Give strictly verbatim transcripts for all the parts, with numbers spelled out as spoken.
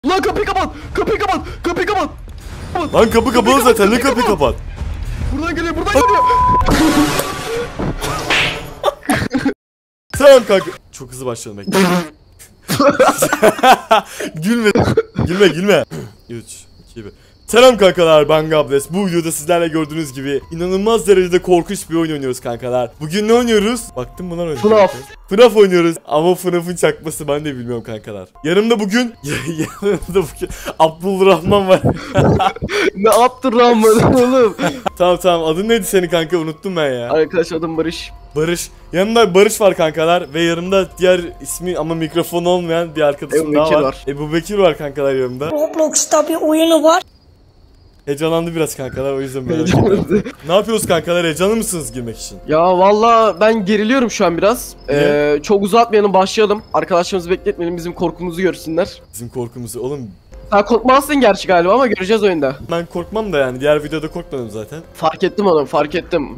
Lan kapıyı kapat. Kapıyı kapat. Kapıyı kapat. kapat. Lan kapı kapalı zaten. Ne kapıyı kapat? Buradan geliyor. Buradan geliyor. Tamam kanka. Çok hızlı başladım bekle. Gülme. Gülme gülme. üç, iki, bir. Selam kankalar, ben Gables. Bu videoda sizlerle gördüğünüz gibi inanılmaz derecede korkunç bir oyun oynuyoruz kankalar. Bugün ne oynuyoruz? Baktım bunlar oynuyor. F N A F. F N A F oynuyoruz ama F N A F'ın çakması ben de bilmiyorum kankalar. Yanımda bugün yanımda bugün Abdülrahman var. Ne Abdülrahman oğlum? Tamam tamam, adın neydi senin kanka, unuttum ben ya. Arkadaş adım Barış. Barış. Yanımda Barış var kankalar ve yanımda diğer ismi ama mikrofon olmayan bir arkadaşım Ebu daha Bekir var. var. Ebu Bekir var kankalar yanımda. Roblox'ta bir oyunu var. Heyecanlandı biraz kankalar, o yüzden merak ettim. Ne yapıyoruz kankalar, heyecanlı mısınız girmek için? Ya valla ben geriliyorum şu an biraz. Ee, çok uzatmayalım, başlayalım. Arkadaşlarımızı bekletmeyelim, bizim korkumuzu görsünler. Bizim korkumuzu oğlum. Sen korkmazsın gerçi galiba ama göreceğiz oyunda. Ben korkmam da yani, diğer videoda korkmadım zaten. Fark ettim oğlum, fark ettim.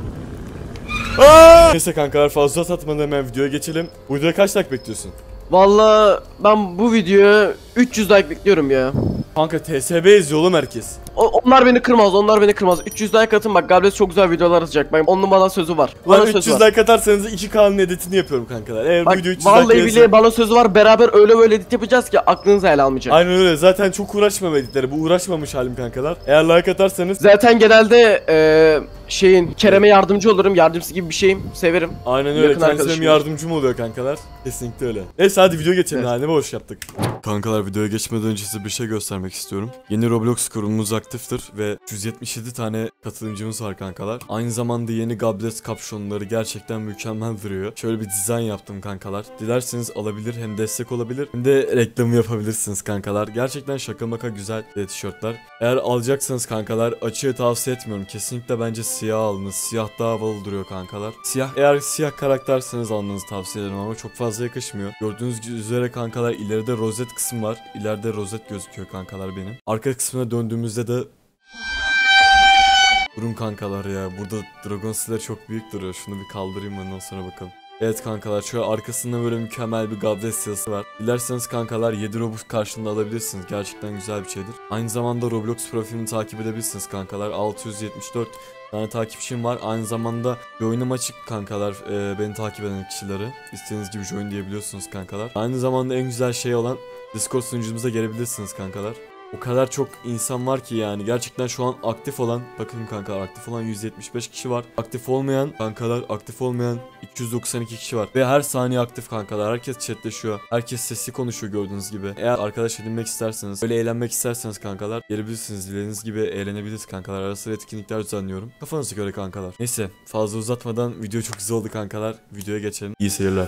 Aa! Neyse kankalar, fazla uzatmadan hemen videoya geçelim. Bu videoya kaç like bekliyorsun? Valla ben bu videoya üç yüz like bekliyorum ya. Kanka T S B izliyor oğlum herkes. O, onlar beni kırmaz, onlar beni kırmaz. üç yüz like atın bak, Gabriel çok güzel videolar atacak. Ben onun bana sözü var. Bana Lan sözü üç yüz var. like atarsanız iki K'nın editini yapıyorum kankalar. Eğer Bak, bu video üç yüz vallahi like billahi gelirse... bana sözü var. Beraber öyle böyle edit yapacağız ki aklınıza el almayacak. Aynen öyle. Zaten çok uğraşmam editlere. Bu uğraşmamış halim kankalar. Eğer like atarsanız... Zaten genelde eee şeyin Kerem'e yardımcı olurum. Yardımcısı gibi bir şeyim. Severim. Aynen öyle. Yakın Kendisi benim arkadaşım. yardımcım oluyor kankalar. Kesinlikle öyle. Neyse hadi video geçelim. Evet. Halime boş yaptık. Kankalar, videoya geçmeden önce size bir şey göstermek istiyorum. Yeni Roblox kurulumuz aktiftir ve yüz yetmiş yedi tane katılımcımız var kankalar. Aynı zamanda yeni Gables kapşonları gerçekten mükemmel duruyor. Şöyle bir dizayn yaptım kankalar. Dilerseniz alabilir, hem destek olabilir hem de reklamı yapabilirsiniz kankalar. Gerçekten şaka maka güzel tişörtler. Eğer alacaksanız kankalar açığı tavsiye etmiyorum. Kesinlikle bence siyah alınız. Siyah daha havalı duruyor kankalar. Siyah, eğer siyah karakterseniz almanızı tavsiye ederim ama çok fazla yakışmıyor. Gördüğünüz üzere kankalar ileride rozet kısım var. İleride rozet gözüküyor kankalar benim. Arka kısmına döndüğümüzde de... Durun kankalar ya, burada Dragon Slayer çok büyük duruyor. Şunu bir kaldırayım, ondan sonra bakalım. Evet kankalar, şöyle arkasında böyle mükemmel bir Gables yazısı var. Dilerseniz kankalar yedi Robux karşılığında alabilirsiniz. Gerçekten güzel bir şeydir. Aynı zamanda Roblox profilini takip edebilirsiniz kankalar. altı yüz yetmiş dört tane takipçim var. Aynı zamanda bir oyunum açık kankalar, e, beni takip eden kişileri. İstediğiniz gibi join diyebiliyorsunuz kankalar. Aynı zamanda en güzel şey olan Discord sunucumuza gelebilirsiniz kankalar. O kadar çok insan var ki yani, gerçekten şu an aktif olan, bakın kankalar, aktif olan yüz yetmiş beş kişi var. Aktif olmayan kankalar, aktif olmayan iki yüz doksan iki kişi var. Ve her saniye aktif kankalar. Herkes chatleşiyor. Herkes sesli konuşuyor gördüğünüz gibi. Eğer arkadaş edinmek isterseniz, böyle eğlenmek isterseniz kankalar, gelebilirsiniz. Dilediğiniz gibi eğlenebiliriz kankalar. Ara sıra etkinlikler düzenliyorum. Kafanıza göre kankalar. Neyse, fazla uzatmadan, video çok güzel oldu kankalar. Videoya geçelim. İyi seyirler.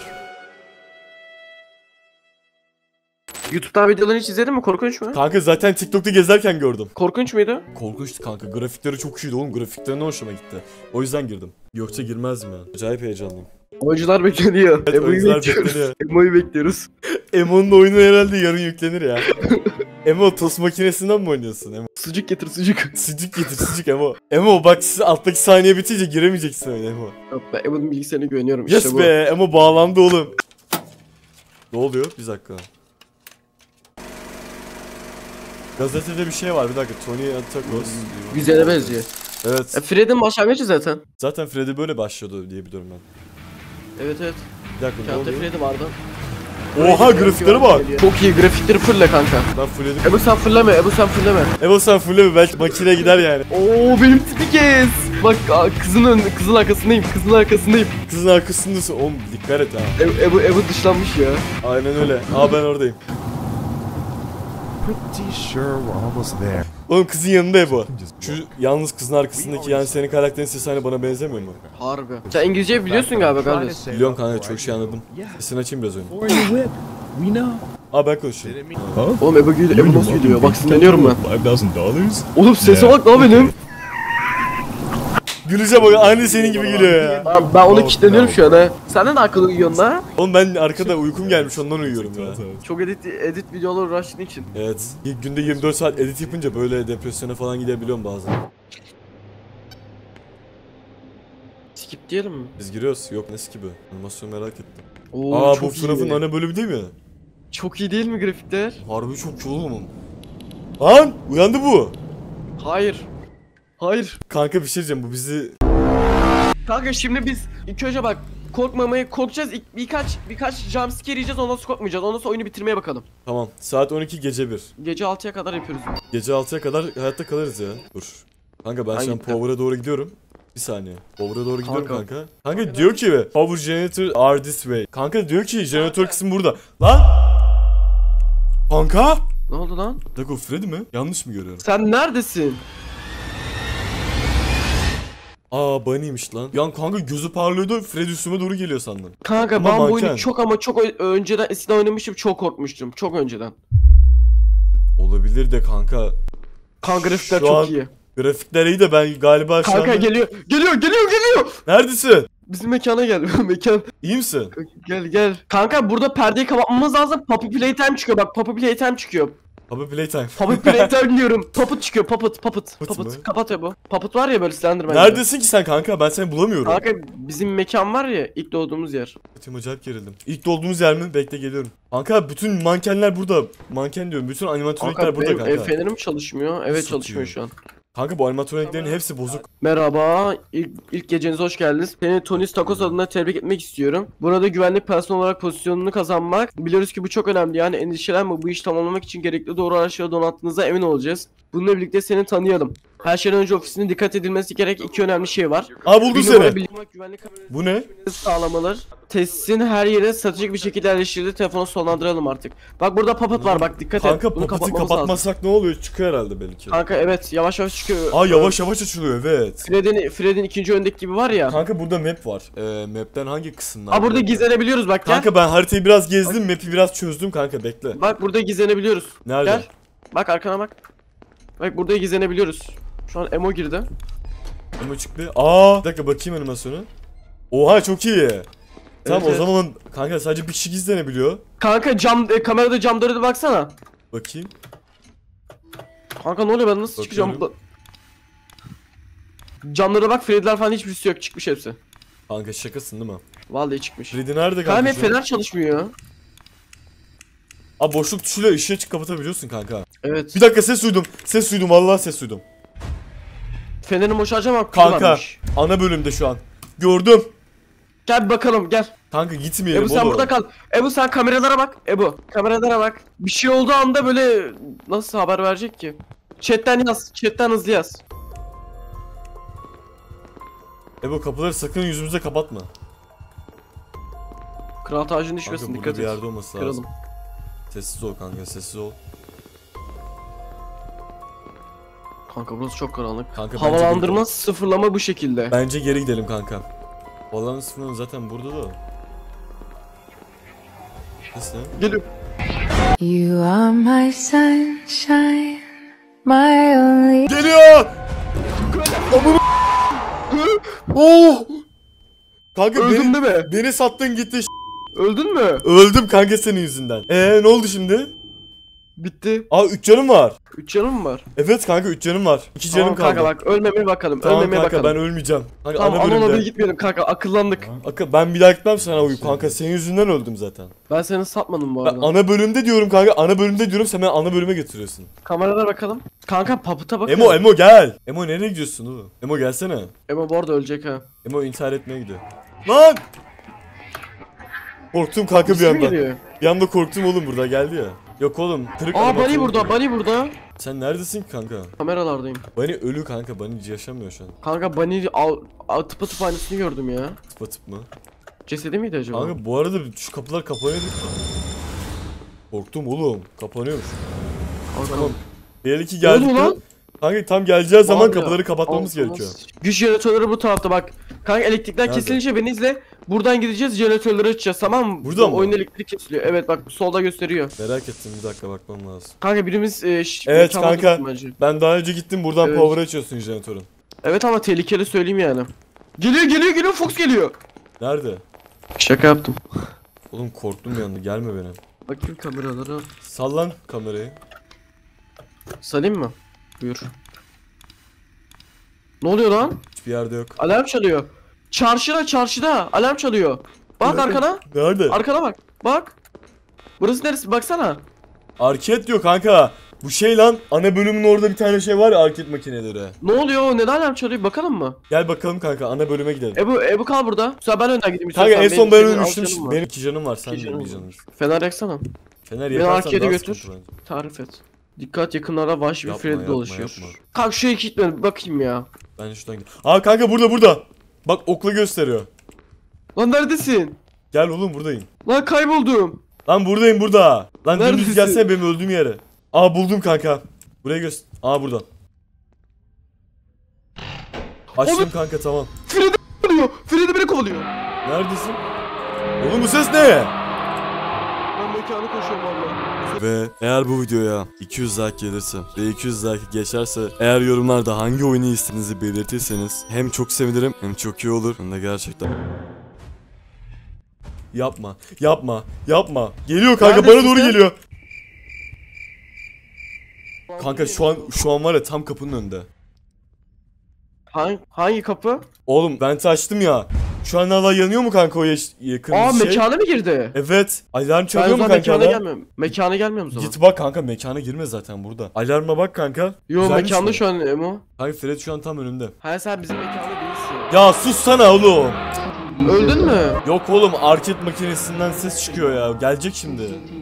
YouTube'dan videolarını hiç izledin mi? Korkunç mu? Kanka zaten TikTok'ta gezerken gördüm. Korkunç muydu? Korkunçtu kanka. Grafikleri çok iyiydi oğlum. Grafiklerine hoşuma gitti. O yüzden girdim. Yoksa girmezdim ya. Acayip heyecanlıyım. Oyuncular bekleniyor. Evet, Emo'yu oyuncular bekliyoruz. bekleniyor. Emo'yu bekliyoruz. Emo'nun oyunu herhalde yarın yüklenir ya. Emo, tost makinesinden mi oynuyorsun Emo? Sucuk getir sucuk. Sucuk getir sucuk Emo. Emo bak, siz alttaki saniye bitince giremeyeceksin oyuna Emo. Yok, ben Emo'nun bilgisayarına güveniyorum, Yes işte bu. be, Emo bağlandı oğlum. Ne oluyor? Bir dakika. Gazetede bir şey var, bir dakika. Tony Atakos. Güzele benziyor. Evet. E, Fred'in başlangıcı zaten. Zaten Freddy böyle başlıyordu diye biliyorum ben. Evet evet. Bir dakika, ne Kağıtta oluyor? Fred'i vardı. Oha, grafikleri bak. Çok iyi, grafikleri fulle kanka. Ben fullledim. Ebu sen fulleme, Ebu sen fulleme. Emo sen fulle, belki makine gider yani. Oo benim tipi kes. Bak aa, kızın ön, kızın arkasındayım, kızın arkasındayım. Kızın arkasındasın oğlum, dikkat et ha. Ebu, Ebu, Ebu dışlanmış ya. Aynen öyle. Aa, ben oradayım. Pretty sure we're almost there. Oğlum kızın yanında Ebo. Şu yalnız kızın arkasındaki, yani senin karakterin sesi hani bana benzemiyor mu? Harbi. Sen İngilizce biliyorsun galiba kardeş. Biliyorum kanka, çok şey anladım. Sesini açayım biraz oyunu. Or in the whip. We know. Aa, ben konuşayım. Huh? Oğlum Ebu gülüyor, Ebu nasıl gülüyor? Bak sinirleniyorum ben. Five thousand dollars? Oğlum sese bak lan benim. Gülüşe bak, aynı senin gibi gülüyor ya. Abi ben onu kilitleniyorum şu an ha. Sen de akıllı uyuyorsun la. Oğlum ben arkada uykum gelmiş, ondan uyuyorum ya. Çok edit edit videolar uğraştığın için. Evet. İlk günde yirmi dört saat edit yapınca böyle depresyona falan gidebiliyorum bazen. Skip diyelim mi? Biz giriyoruz. Yok, ne gibi? Animasyon merak ettim. Oo, Aa, çok bu F N A F'ın iyi. ana bölümü değil mi? Çok iyi değil mi grafikler? Harbi çok iyi oğlum. Lan uyandı bu. Hayır. Hayır. Kanka bir şey diyeceğim, bu bizi... Kanka şimdi biz ilk önce bak korkmamayı korkacağız. İlk, birkaç birkaç jumpscare yiyeceğiz, ondan sonra korkmayacağız. Ondan sonra oyunu bitirmeye bakalım. Tamam, saat on iki gece bir. Gece altıya kadar yapıyoruz. Gece altıya kadar hayatta kalırız ya. Dur. Kanka ben şu an Hangi- Power'a doğru gidiyorum. Bir saniye. Power'a doğru gidiyorum Kanka. kanka. Kanka diyor ki Power generator are this way. Kanka diyor ki jeneratör kısmı burada. Lan! Kanka! Ne oldu lan? Dago Freddy mi? Yanlış mı görüyorum? Sen neredesin? Aa Bunny'miş lan. Yan kanka gözü parlıyordu, Freddy üstüme doğru geliyor sandım. Kanka Ama ben bu manken. oyunu çok ama çok ö- önceden eskiden oynamıştım, çok korkmuştum. Çok önceden. Olabilir de kanka. Kanka grafikler Şu çok an- iyi. Grafikler iyi de ben galiba şu Kanka anda... geliyor. Geliyor geliyor geliyor. Neredesin? Bizim mekana gel. Mekan. İyi misin? Gel gel. Kanka burada perdeyi kapatmamız lazım. Puppy Playtime çıkıyor bak. Puppy Playtime çıkıyor. Abi playtime. Puppy Playtime diyorum. Puppet çıkıyor. Puppet Puppet. Puppet Puppet. mı? Kapat ya bu. Puppet var ya böyle Slenderman gibi. Neredesin ki sen kanka? Ben seni bulamıyorum. Kanka bizim mekan var ya, ilk doğduğumuz yer. Tim acayip gerildim. İlk dolduğumuz yer mi? Bekle geliyorum. Kanka bütün mankenler burada. Manken diyorum. Bütün animatronikler Kanka burada benim kanka. ev fenerim çalışmıyor. Evet Satıyor. çalışmıyor şu an. Kanka bu animatroniklerin hepsi bozuk. Merhaba, ilk, ilk gecenize hoş geldiniz. Seni Tony Stakos adına tebrik etmek istiyorum. Burada güvenlik personeli olarak pozisyonunu kazanmak. Biliyoruz ki bu çok önemli, yani endişelenme, bu işi tamamlamak için gerekli doğru araçları donattığınıza emin olacağız. Bununla birlikte seni tanıyalım. Her şeyden önce ofisine dikkat edilmesi gerek iki önemli şey var. Aa buldum Bir numara seni. bilgi olmak, güvenlik kamerası Bu ne? sağlamalar. Tesisin her yere stratejik bir şekilde yerleştirildi. Telefonu sonlandıralım artık. Bak burada puppet var, bak dikkat et. Kanka Bunu papatı kapatmamız lazım. kapatmasak ne oluyor? Çıkıyor herhalde belki. Kanka evet, yavaş yavaş çıkıyor. Aa yavaş yavaş açılıyor evet. Fred'in Fred'in ikinci öndeki gibi var ya. Kanka burada map var. Ee, map'ten hangi kısımlar? Aa burada gizlenebiliyoruz bak, gel. Kanka ben haritayı biraz gezdim, map'i biraz çözdüm kanka bekle. Bak burada gizlenebiliyoruz. Nerede? Gel. Bak arkana bak. Bak burada gizlenebiliyoruz. Şu an Emo girdi. Ama çıktı. Aa, bir dakika bakayım animasyonu. Oha çok iyi. Tamam o evet. zaman kanka sadece bir kişi gizlenebiliyor. Kanka cam e, kamerada camlara da baksana. Bakayım. Kanka ne oluyor, ben nasıl çıkacağım Bakıyorum. burada? Camlara bak, Freddy'ler falan hiçbirisi yok, çıkmış hepsi. Kanka şakasın değil mi? Vallahi çıkmış. Freddy nerede Kanka kanka? hep şu an? fener çalışmıyor. Aa boşluk tuşuyla ışığı açıp kapatabiliyorsun kanka. Evet. Bir dakika ses duydum. Ses duydum vallahi ses duydum. Fenerin boşalacağım ama Kanka varmış. ana bölümde şu an. Gördüm. Gel bir bakalım, gel. Kanka gitmeyelim Ebu sen oğlum. burada kal. Ebu sen kameralara bak. Ebu kameralara bak. Bir şey olduğu anda böyle nasıl haber verecek ki? Chat'ten yaz. Chat'ten hızlı yaz. Ebo kapıları sakın yüzümüze kapatma. Kral tacın Kanka düşmesin, burada dikkat bir et. yerde olması lazım. Kıralım. Sessiz ol kanka sessiz ol. Kanka burası çok karanlık. Kanka bence Havalandırma geri- sıfırlama bu şekilde. Bence geri gidelim kanka. Falan sıfırın zaten burada da. Ses ne? Geliyor. You are my sunshine, my only. Geliyor! Amına Oh! Kanka Öldün beni, değil mi? beni sattın gitti. Öldün mü? Öldüm kanka senin yüzünden. Eee ne oldu şimdi? Bitti. Aa üç canım var. üç canım mı var? Evet kanka üç canım var. iki canım Tamam kaldı. kanka bak, ölmemeye bakalım. Tamam ölmemeye kanka bakalım. ben ölmeyeceğim. Kanka Tamam ana ana bölümde. odaya gitmeyelim kanka, akıllandık. Kanka ben bir daha gitmem sana uyup kanka senin yüzünden öldüm zaten. Ben seni satmadım bu Ben arada. ana bölümde diyorum kanka ana bölümde diyorum sen beni ana bölüme getiriyorsun. Kameralara bakalım. Kanka paputa bak. Emo Emo gel. Emo nereye gidiyorsun oğlum? Emo gelsene. Emo bu arada ölecek ha. Emo intihar etmeye gidiyor. Lan! Korktum kanka bir Birisi mi anda. geliyor? Bir anda korktum oğlum burada geldi ya. Yok oğlum kırık Aa animatronik Bunny burada, duruyor. Bunny burada. Sen neredesin ki kanka? Kameralardayım. Bunny ölü kanka Bunny yaşamıyor şu an. Kanka Bunny al, al tıpa tıpa aynısını gördüm ya. Tıpa tıp mı? Cesedi miydi acaba? Kanka bu arada şu kapılar kapanıyor. Korktum oğlum kapanıyormuş. Kanka, Tamam. Belli ki Ne geldik. oluyor lan? Kanka tam geleceği zaman Var ya, kapıları kapatmamız altına gerekiyor. s- Güç jeneratörleri bu tarafta bak. Kanka elektrikler Nerede? kesilince beni izle. Buradan gideceğiz, jeneratörleri açacağız, tamam mı? Burada mı? Oyun elektrik kesiliyor. Evet bak solda gösteriyor. Merak ettim bir dakika bakmam lazım. Kanka birimiz e, ş- Evet mekana kanka. gitsin bence. Ben daha önce gittim buradan Evet. power açıyorsun jeneratörün. Evet ama tehlikeli söyleyeyim yani. Geliyor geliyor geliyor, Fox geliyor. Nerede? Şaka yaptım. Oğlum korktum bir anda gelme benim. Bakayım kameralara. Sallan kamerayı. Salayım mı? Buyur. Ne oluyor lan? Hiçbir yerde yok. Alarm çalıyor. Çarşıda çarşıda alarm çalıyor. Bak Nerede? arkana. Nerede? Arkana bak. Bak. Burası neresi? Baksana. Arcade diyor kanka. Bu şey lan, ana bölümün orada bir tane şey var ya, arcade makineleri. Ne oluyor? Neden alarm çalıyor? Bakalım mı? Gel bakalım kanka, ana bölüme gidelim. Ebu, Ebu kal burada. Sonra ben önden gideyim. Kanka en istiyorsan. son Benim ben senin ölmüştüm. az canım var. Benim iki canım var, sen İki de canım bir var. canın. Fener yaksana. Fener Beni yakarsan arcade'e daha götür. sıkıntı bence. Tarif et. Dikkat, yakınlarda vahşi bir Yapma, Freddy yapma, dolaşıyor. yapma. Kanka şuraya gitme bakayım ya. Ben şuradan gidiyorum. Aa kanka burada burada. Bak okla gösteriyor. Lan neredesin? Gel oğlum, buradayım. Lan kayboldum. Lan buradayım burada. Lan dümdüz Neredesin? gelsene benim öldüğüm yere. Aa buldum kanka. Buraya göster. Aa buradan. Açtım Oğlum- kanka, tamam. Freddy kovalıyor. Freddy beni kovalıyor. Neredesin? Oğlum bu ses ne? Ben mekana koşuyorum valla. Ve eğer bu videoya iki yüz like gelirse ve iki yüz like geçerse, eğer yorumlarda hangi oyunu istediğinizi belirtirseniz hem çok sevinirim hem çok iyi olur. Hem de gerçekten. Yapma, yapma, yapma. Geliyor kanka, Neredesin bana doğru sen? geliyor. Kanka şu an şu an var ya, tam kapının önünde. Hangi, hangi kapı? Oğlum ben açtım ya. Şu an hala yanıyor mu kanka o yaş- kırmızı Aa şey? mekana mı girdi? Evet. Alarm Ben o çalıyor mu zaman kanka mekana hala? gelmiyorum. Mekana gelmiyorum o zaman. Git bak kanka, mekana girme zaten burada. Alarma bak kanka. Yo Güzelmiş mekanda mi? şu an Emo. Kanka Fred şu an tam önümde. Hayır sen bizim mekanda değilsin. Ya sus sana oğlum. Öldün mü? Yok oğlum, arcade makinesinden ses çıkıyor ya. Gelecek şimdi.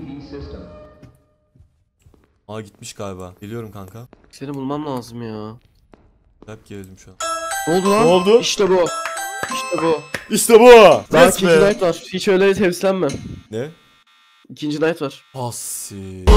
Aa gitmiş galiba. Geliyorum kanka. Seni bulmam lazım ya. Hep geldim şu an. Ne oldu lan? Ne oldu? İşte bu. İşte bu. İşte bu. Daha Yes ikinci be. night var. Hiç öyle temizlenme. Ne? İkinci night var. Pasi.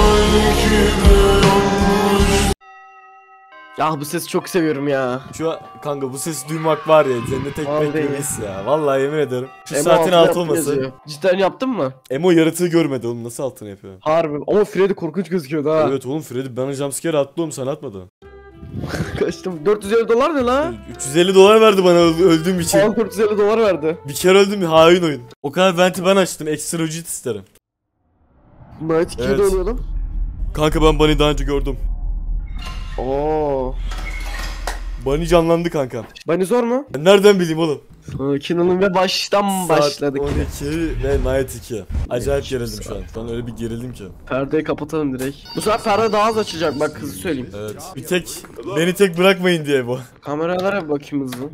Ya bu sesi çok seviyorum ya. Şu an kanka bu sesi duymak var ya, cennete Vallahi ekmek ya. yemiş ya. Vallahi yemin ederim. Şu Emo saatin altına altı yaptım olması. yazıyor. Cidden yaptın mı? Emo yaratığı görmedi oğlum, nasıl altına yapıyor? Harbi. Ama Freddy korkunç gözüküyordu ha. Evet oğlum, Freddy bana jumpscare attı oğlum, sana atmadı. Kaçtım. dört yüz elli dolar ne la? üç yüz elli dolar verdi bana öl- öldüğüm için. Al dört yüz elli dolar verdi. Bir kere öldüm, hain oyun. O kadar venti ben açtım, ekstra ücret isterim. Night ikiye Evet. de oynayalım. Kanka ben Bunny'i daha önce gördüm. Oo. Bunny canlandı kanka. Bani zor mu? Ben nereden bileyim oğlum? Kinan'ın ve baştan başladık. Saat on iki ve Night iki. Acayip gerildim şu an. Şu an öyle bir gerildim ki. Perdeyi kapatalım direkt. Bu sefer perde daha az açacak bak hızlı söyleyeyim. Evet. Bir tek beni tek bırakmayın diye bu. Kameralara bir bakayım hızlı.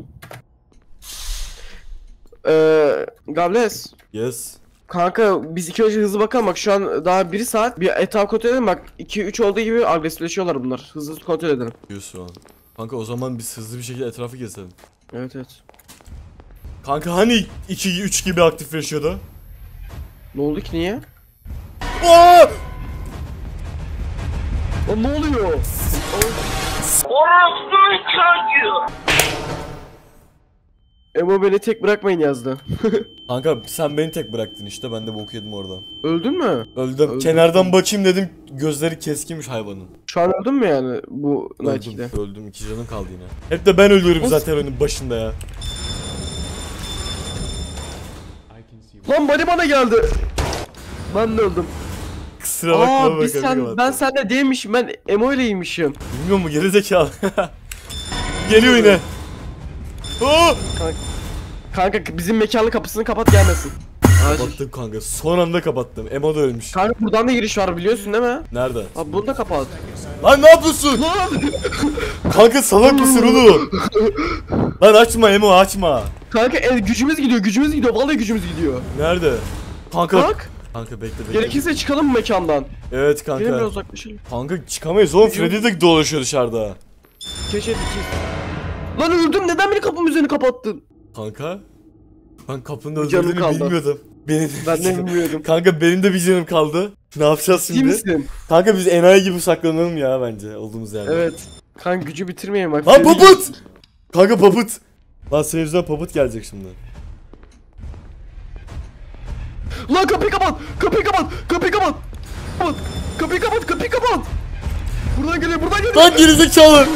Eee Gables. Yes. Kanka biz iki önce hızlı bakalım bak şu an daha bir saat bir etraf kontrol edelim bak iki üç olduğu gibi agresifleşiyorlar bunlar. Hızlı hızlı kontrol edelim. Diyorsun an. Kanka o zaman biz hızlı bir şekilde etrafı gezelim. Evet evet. Kanka hani iki üç gibi aktifleşiyordu? Ne oldu ki niye? Aa! Lan ne oluyor? Emo beni tek bırakmayın yazdı. Kanka sen beni tek bıraktın işte, ben de bok yedim orada. Öldün mü? Öldüm. Öldüm. Kenardan bakayım dedim, gözleri keskinmiş hayvanın. Şu an öldün mü yani bu Night Öldüm, ikide? öldüm. İki canım kaldı yine. Hep de ben ölüyorum Nasıl? zaten oyunun başında ya. Lan body bana geldi. Ben de öldüm. Kusura bakma Aa biz bakalım. sen ben sende değilmişim ben Emo ileymişim. Bilmiyor mu gerizekalı? Geliyor yine. Aa! Kanka bizim mekanın kapısını kapat gelmesin. Acil. Kapattım kanka. Son anda kapattım. Emo da ölmüş. Kanka buradan da giriş var biliyorsun değil mi? Nerede? Abi bunu da kapat. Lan ne yapıyorsun? Lan! Kanka salak mısın oğlum? Lan açma Emo, açma. Kanka el, gücümüz gidiyor gücümüz gidiyor vallahi gücümüz gidiyor. Nerede? Kanka. Bak Kanka bekle bekle. gerekirse çıkalım mı mekandan? Evet Gelin biraz kanka. uzaklaşalım. Kanka çıkamayız oğlum. Freddy de dolaşıyor dışarıda. Keşfet iki. Lan öldüm neden beni kapımın üzerini kapattın? Kanka. Ben kapının Bir canım öldürdüğünü kaldı. bilmiyordum. Benim Ben de bilmiyordum. Kanka benim de bir canım kaldı. Ne yapacağız İyi şimdi? misin? Kanka biz enayi gibi saklanalım ya bence olduğumuz yerde. Evet. Kanka gücü bitirmeyelim bak. Lan Freddy- papıt! Kanka papıt! Lan senin yüzünden papıt gelecek şimdi. Lan kapıyı kapat! Kapıyı kapat! Kapıyı kapat! Kapat! Kapıyı kapat! Kapıyı kapat! Buradan geliyor, buradan geliyor. Lan gerizekalı!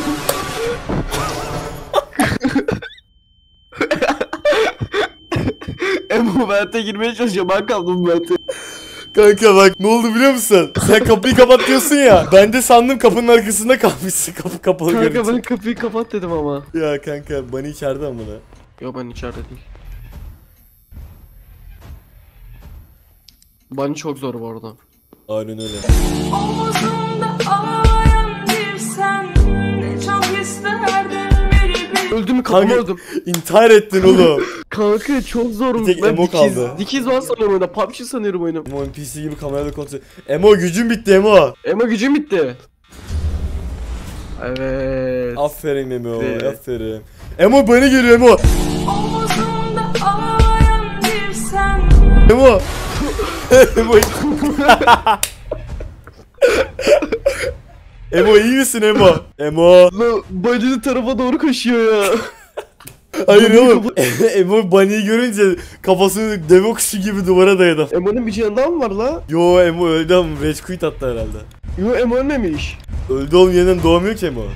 Emo vente girmeye çalışıyor. Ben kaldım vente. Kanka bak ne oldu biliyor musun? Sen kapıyı kapat diyorsun ya. Ben de sandım kapının arkasında kalmışsın. Kapı kapalı Kanka görünce. ben kapıyı kapat dedim ama. Ya kanka Bunny içeride ama ne? Yo ben içeride değil. Bunny çok zor bu arada. Aynen öyle. Omuzumda ağlayan bir sen, ne çok isterdim biri bir. Öldüm kapımı Kanka- öldüm. İntihar ettin oğlum. Kanka çok zormuş. Bir tek Ben emo dikiz, kaldı. dikiz var sanıyorum oyunda. P U B G sanıyorum oyunu. Emo N P C gibi kamerada kontrol. Emo gücün bitti Emo. Emo gücüm bitti. Evet. Aferin Emo, Evet. aferin. Emo bana geliyor Emo. Omuzumda ağlayan bir sen. Emo. Emo. Emo iyi misin Emo? Emo. Lan bacını tarafa doğru koşuyor ya. Hayır oğlum. Emo Bunny'i görünce kafasını deve kuşu gibi duvara dayadı. Emo'nun bir canı daha mı var la? Yo Emo öldü ama rage quit attı herhalde. Yo Emo ölmemiş. Öldü oğlum, yeniden doğmuyor ki Emo.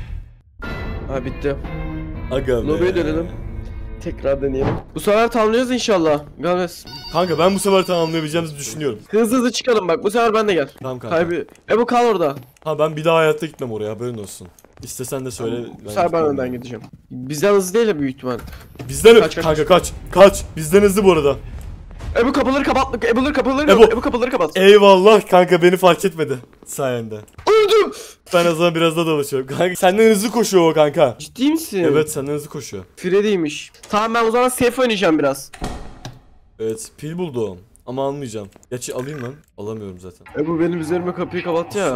Ha bitti. Aga be. Lobiye dönelim. Tekrar deneyelim. Bu sefer tamamlıyoruz inşallah. Galvez. Kanka ben bu sefer tamamlayabileceğimizi düşünüyorum. Hızlı hızlı çıkalım bak. Bu sefer ben de gel. Tamam kanka. Kaybı. Emo kal orada. Ha ben bir daha hayatta gitmem oraya, haberin olsun. İstesen de söyle. Bu sefer ben gitmem. önden gideceğim. Bizden hızlı değil de büyük ihtimal. Bizden Kaç, kaç, kanka kaç. Kaç. Bizden hızlı bu arada. Emo kapıları kapat. Emo kapıları Ebo- kapat. Emo kapıları kapat. Eyvallah kanka, beni fark etmedi sayende. Öldüm. Ben o zaman biraz daha dolaşıyorum. Kanka senden hızlı koşuyor o kanka. Ciddi misin? Evet senden hızlı koşuyor. Freddy'ymiş. Tamam ben o zaman safe oynayacağım biraz. Evet pil buldum. Ama almayacağım. Gerçi alayım lan. Alamıyorum zaten. Emo benim üzerime kapıyı kapattı ya.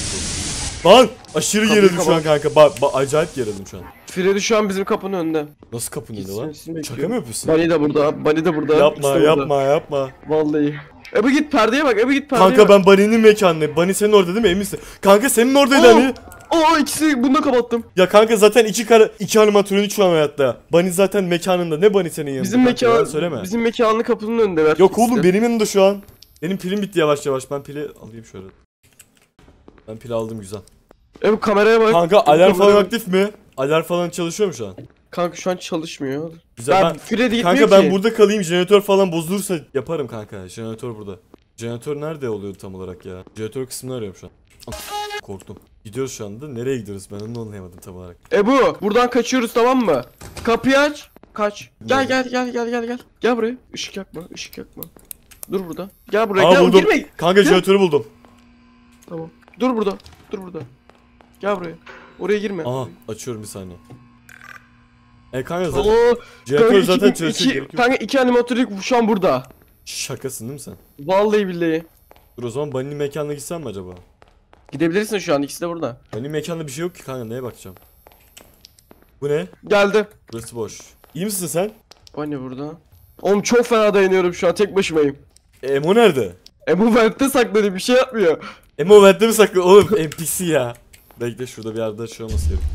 Lan aşırı Kapıyı gerildim şu an kapat. kanka. Bak ba acayip gerildim şu an. Freddy şu an bizim kapının önünde. Nasıl kapının önünde Gitsin, lan? gitsin bekliyor. Şaka mı yapıyorsun? Bunny de burada. Bunny de burada. Yapma ikisi de burada. yapma yapma. Vallahi. Ebo git perdeye bak. Ebo git perdeye Kanka bak. ben Bunny'nin mekanındayım. Bunny senin orada değil mi, eminsin? Kanka senin oradaydı Oo! hani. Aa ikisi bunu da kapattım. Ya kanka zaten iki kara iki animatronik şu an hayatta. Bunny zaten mekanında. Ne Bunny senin yanında? Bizim kanka? Yalan mekan söyleme. bizim mekanlı kapının önünde ver. Yok oğlum ikisi. benim yanımda şu an. Benim pilim bitti yavaş yavaş. Ben pili alayım şöyle. Ben pili aldım güzel. Ebo kameraya bak. Kanka Ebo, alarm kameraya falan bak. aktif mi? Alarm falan çalışıyor mu şu an? Kanka şu an çalışmıyor. Güzel Ben, ben. Freddy gitmiyor Kanka ki. ben burada kalayım, jeneratör falan bozulursa yaparım kanka. Jeneratör burada. Jeneratör nerede oluyordu tam olarak ya? Jeneratör kısmını arıyorum şu an. Ah, korktum. Gidiyoruz şu anda. Nereye gidiyoruz? Ben onu anlayamadım tam olarak. Ebo buradan kaçıyoruz tamam mı? Kapıyı aç. Kaç. Gel gel gel gel gel gel. Gel buraya. Işık yakma, ışık yakma. Dur burada. Gel buraya. Aa gel buldum. girme. Kanka Gel. jeneratörü buldum. Tamam. Dur burada. Dur burada. Gel buraya. Oraya girme. Aha açıyorum bir saniye. E kanka zaten Oo, jeneratör kanka zaten iki, çalışıyor. iki, gerek yok. kanka iki animatörlük şu an burada. Şakasın değil mi sen? Vallahi billahi. Dur o zaman Bunny'nin mekanına gitsem mi acaba? Gidebilirsin şu an ikisi de burada. Bunny'nin mekanında bir şey yok ki kanka, neye bakacağım? Bu ne? Geldi. Burası boş. İyi misin sen? O ne burada? Oğlum çok fena dayanıyorum şu an tek başımayım. E, Emo nerede? E bu ventte saklanıyor bir şey yapmıyor. Emo vente mi saklı? Oğlum N P C ya. Bekle şurada bir yerde şey olması gerek.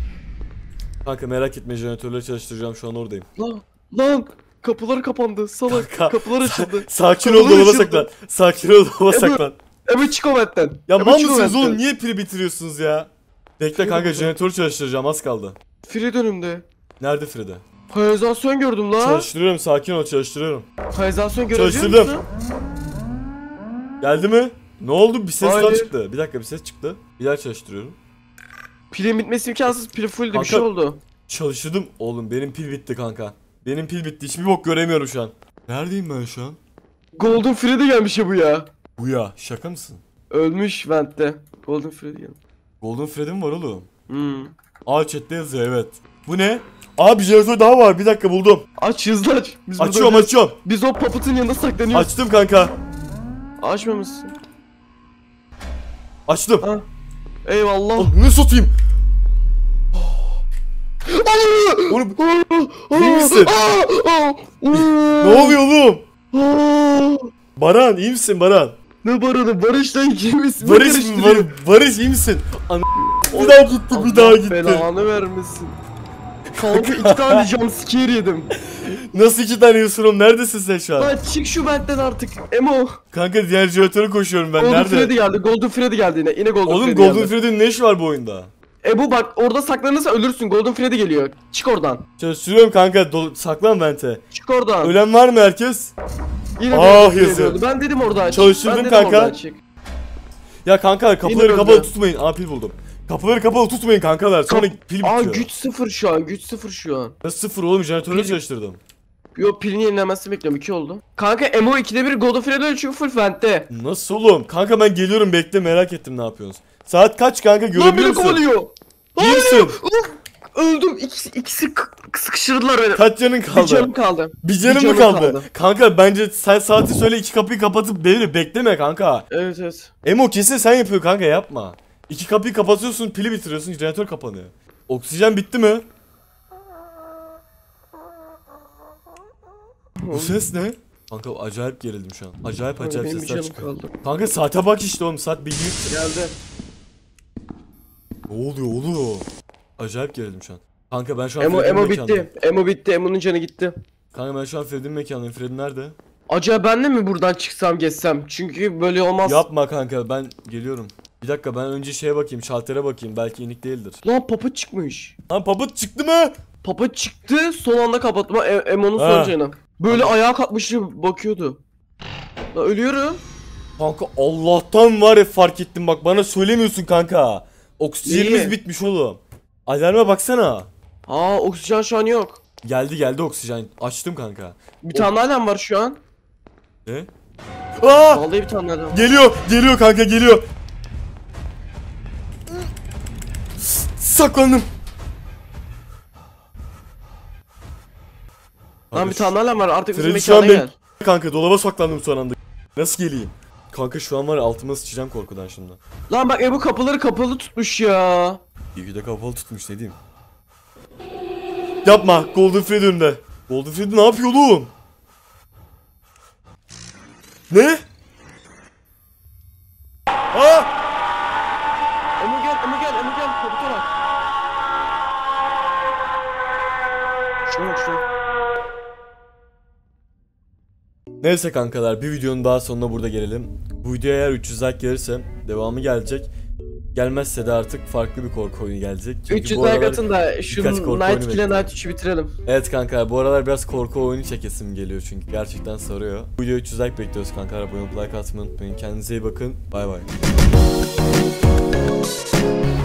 Kanka merak etme, jeneratörleri çalıştıracağım, şu an oradayım. Lan lan kapılar kapandı salak. Kanka, Kapılar açıldı. Sakin ol, Kapılar dolaba açıldı. saklan. Sakin ol, dolaba saklan. Ebe çık o ventten. Ya Ebe mal çık o mısınız ventten. oğlum, niye pili bitiriyorsunuz ya? Bekle kanka, jeneratör çalıştıracağım, az kaldı. Fred önümde. Nerede Fride? Payazasyon gördüm la. Çalıştırıyorum, sakin ol, çalıştırıyorum. Payazasyon görebiliyor Çalıştırdım. musun? Geldi mi? Ne oldu? Bir ses daha Hayır. çıktı. Bir dakika, bir ses çıktı. Bir daha çalıştırıyorum. Pilin bitmesi imkansız. Pil fulldi Kanka- bir şey oldu. Çalıştırdım. Oğlum benim pil bitti kanka. Benim pil bitti. Hiçbir bok göremiyorum şu an. Neredeyim ben şu an? Golden Freddy gelmiş ya bu ya. Bu ya. Şaka mısın? Ölmüş ventte. Golden Freddy gelmiş. Golden Freddy mi var oğlum? Hmm. Aa chatte yazıyor, evet. Bu ne? Aa bir jeneratör daha var. Bir dakika buldum. Aç hızlı aç. Biz burada Açıyorum öleceğiz. açıyorum. Biz o papıtın yanında saklanıyoruz. Açtım kanka. Açmamışsın. Açtım. Ha. Eyvallah. Oğlum ne satayım? Oğlum iyi misin? Ne oluyor oğlum? Baran iyi misin Baran? Ne Baran'ı? Barış'tan kimiz? Barış mı? Bar Barış iyi misin? An bir daha gitti, bir daha gitti. Belanı vermesin. Kanka iki tane jumpscare yedim. Nasıl iki tane yiyorsun oğlum? Neredesin sen şu an? Lan çık şu bentten artık. Emo. Kanka diğer jeneratöre koşuyorum ben. Golden Nerede? Freddy geldi. Golden Freddy geldi yine. Yine Golden Oğlum Freddy Golden geldi. Freddy'nin ne işi var bu oyunda? Ebu bak orada saklanırsa ölürsün. Golden Freddy geliyor. Çık oradan. Çalıştırıyorum kanka. Dol- saklan vente. Çık oradan. Ölen var mı herkes? Yine Ah, Golden Freddy yazık. öldü. Ben dedim orada aç. Çalıştırdım Ben dedim kanka. orada açık. Ya kanka kapıları Yine kapalı öldü. tutmayın. Aa pil buldum. Kapıları kapalı tutmayın kankalar. Sonra Kap- pil Aa bitiyor. güç sıfır şu an. Güç sıfır şu an. Nasıl sıfır oğlum? Jeneratörü Pil- çalıştırdım. Yo, pilin yenilenmesini bekliyorum. iki oldu. Kanka Emo ikide bir God of War'e dönüyor çünkü full Fent'te. Nasıl oğlum? Kanka ben geliyorum, bekle, merak ettim ne yapıyorsunuz. Saat kaç kanka, Lan görebiliyor beni musun? kovalıyor. İyi misin? Uf, öldüm. İkisi, ikisi k- sıkıştırdılar beni. Kaç canın kaldı? Bir canım kaldı. Bir canın Bir mı canım kaldı? kaldı. Kanka bence sen saati söyle, iki kapıyı kapatıp devir, bekleme kanka. Evet evet. Emo kesin sen yapıyor kanka, yapma. İki kapıyı kapatıyorsun, pili bitiriyorsun, jeneratör kapanıyor. Oksijen bitti mi? Bu ses ne? Kanka acayip gerildim şu an. Acayip Kanka, acayip benim bir sesler canım çıkıyor. kaldı. Kanka saate bak işte oğlum, saat bir gibi. Geldi. Ne oluyor oğlum? Acayip gerildim şu an. Kanka ben şu an Emo Freddy'nin Emo mekandayım. bitti. Emo bitti. Emo'nun canı gitti. Kanka ben şu an Freddy'nin mekandayım. Freddy nerede? Acaba ben de mi buradan çıksam geçsem? Çünkü böyle olmaz. Yapma kanka, ben geliyorum. Bir dakika, ben önce şeye bakayım, şaltere bakayım, belki inik değildir. Lan papa çıkmış. Lan papıt çıktı mı? Papa çıktı, son anda kapatma e Emo'nun Ha. son canı. Böyle ayağa kalkmıştı, bakıyordu. Lan ölüyorum. Kanka Allah'tan var ya, fark ettim bak, bana söylemiyorsun kanka. Oksijenimiz İyi. bitmiş oğlum. Alarma baksana. Aa, oksijen şu an yok. Geldi geldi oksijen. Açtım kanka. Bir tane alarm var şu an. Ne? Aa! Vallahi bir tane alarm. Geliyor, geliyor kanka, geliyor. Saklandım. Lan bir tane alarm var, artık bizim Freddy şu an mekana benim... gel. Kanka dolaba saklandım son anda. Nasıl geleyim? Kanka şu an var ya, altıma sıçacağım korkudan şimdi. Lan bak Emo kapıları kapalı tutmuş ya. İyi ki de kapalı tutmuş, ne diyeyim. Yapma, Golden Freddy önünde. Golden Freddy ne yapıyor oğlum? Ne? Aa! Emo gel, Emo gel, Emo gel, kaputa bak. Şuna bak şuna. Neyse kankalar, bir videonun daha sonuna burada gelelim. Bu videoya eğer üç yüz like gelirse devamı gelecek. Gelmezse de artık farklı bir korku oyunu gelecek. Çünkü üç yüz bu like aralar atın da şu birkaç korku oyunu Night kill'e Night üçü bitirelim. Evet kanka, bu aralar biraz korku oyunu çekesim geliyor çünkü gerçekten sarıyor. Bu videoya üç yüz like bekliyoruz kanka. Abone olup like atmayı unutmayın. Kendinize iyi bakın. Bay bay.